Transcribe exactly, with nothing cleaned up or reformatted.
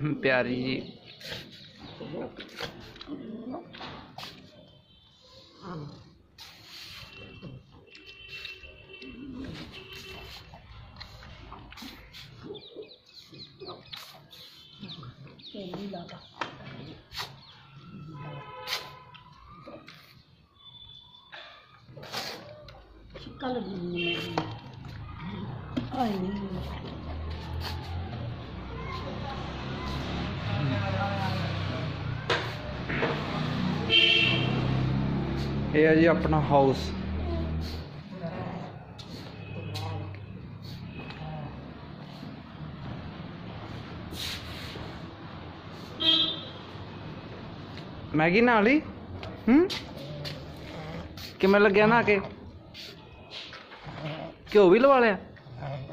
प्यारी जी। ये है जी अपना हाउस। मैगी ना ली हम्म कि मैं लग गया ना के घ्यो भी लवा लिया।